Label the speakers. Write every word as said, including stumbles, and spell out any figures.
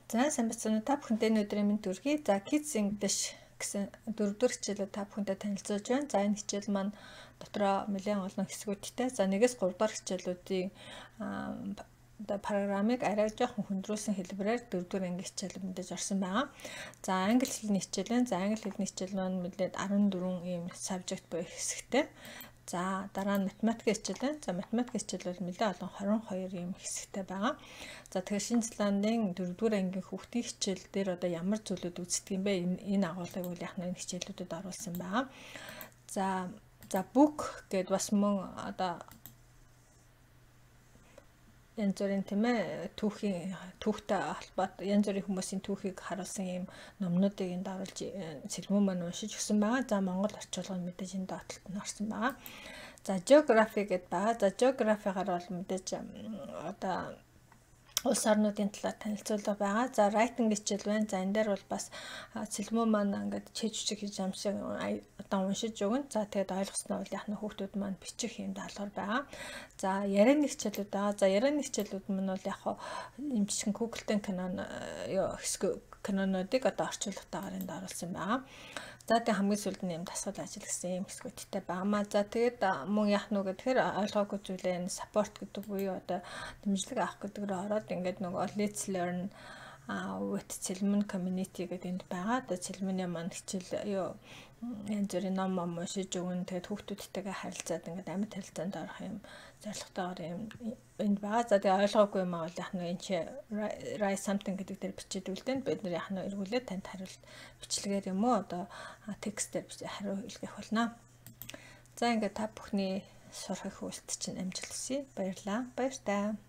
Speaker 1: За сайн бацхан та бүхэндээ өнөөдрийн минь төргий. За Kids English гэсэн дөрөвдүгээр хичээлээ та бүхэндээ танилцуулж байна. За энэ хичээл маань дотроо нэлээд олон хэсгүүдтэй. За нэгээс гуравдугаар хичээлүүдийн одоо программыг арай жоохон хөндрүүлсэн хэлбэрээр дөрөвдүгээр анги хичээл мэдээж орсон байгаа. За англи хэлний хичээл, за англи хэлний хичээл маань нэлээд арван дөрвөн ийм subject буюу хэсэгтэй. За дараа нь математик хичээл. За математик хичээл бол нэлээд олон хорин хоёр ийм хэсэгтэй байгаа. За тэгэхээр шинэ Зеландын дөрөвдүгээр ангийн хүүхдийн хичээл дээр одоо ямар зүйлүүд үздэг юм бэ? Энэ агуулгыг үл яхны энэ хичээлүүдэд оруулсан байгаа. За за book гэдээ бас мөн одоо янз бүрийн тийм ээ түүхийн түүхтэй холбоотой янз бүрийн хүмүүсийн түүхийг харуулсан ийм номнуудыг энд оруулж сэлмэн маань уншиж өгсөн байгаа. За Монгол орчуулга нь мэдээж энэ доотлолт нь орсон байгаа. За geography гэдээ байгаа. За geography-гаар бол мэдээж одоо улс орнуудын талаар танилцуулга байгаа. За writing хичээл байна. За энэ дээр бол бас сэлмэн маань ингээд чийж чиг хийж амшиг одоо уншиж өгнө. За тэгээд ойлгосноо бол яхна хүүхдүүд маань бичих юм даалгавар байгаа. За ярианы хичээлүүд байгаа. За ярианы хичээлүүд мань бол яг юм чинь Google-тэй кинон ёо хэсэг кинонуудыг одоо орчуулгатаагаар энд оруулсан байгаа. За тэг хамгийн сүүлд нь юм дасгал ажил гэсэн юм хэсгүүдтэй байнамаа. За тэгээд мөн яах нү гэхээр ойлгоогүй зүйлээ энэ support гэдэг буюу одоо дэмжлэг авах гэдэг рүү ороод ингээд нөгөө let's learn with Цэлмэн community гэдэг энд байгаа. Одоо Цэлмэний маань хичээл юу янз бүрийн ном ном уншиж өгөн тэгээд хүүхдүүдтэйгээ харилцаад ингээд амьд харилцаанд орох юм зорилготойгоор юм энд байгаа. За тэгээд ойлгоогүй юм аа бол яах нь энэ чи write something гэдэг дээр бичиж үлдэн бид нар яах нь эргүүлээд танд хариулт бичлэгээр юм уу одоо текстээр хариу илгээх болно. За ингээд та бүхний сурах их үйлт чинь амжилт хүсье. Баярлалаа. Баяр таа.